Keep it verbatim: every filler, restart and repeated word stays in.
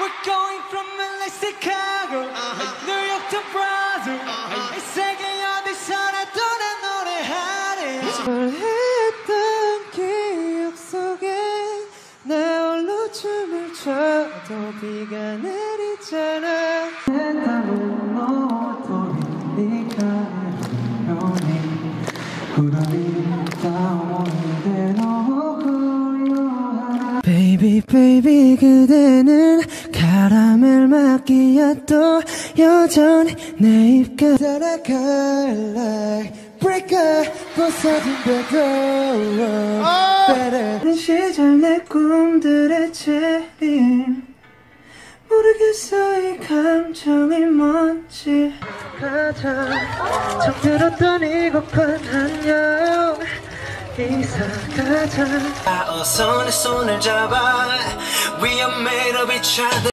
We're going from L A, Chicago, uh-huh. New York to Brazil. Uh-huh. 이 세계 어디서나 또 내 노래하리. 말했던 기억 속에 나 홀로 춤을 춰도 비가 내리잖아. 내 땀은 너도 네가 내려오니 구름이 따오는데 너 그리워하나. Baby baby 그대는 카라멜 마키아또 여전히 내 입가 따라갈 like breaker 벗어진 better better 시절 내 꿈들의 재림 모르겠어 이 감정이 뭔지 가자 처음 들었던 이곡한 안녕 이사 가자 어서 내 손을 잡아 We are made of each other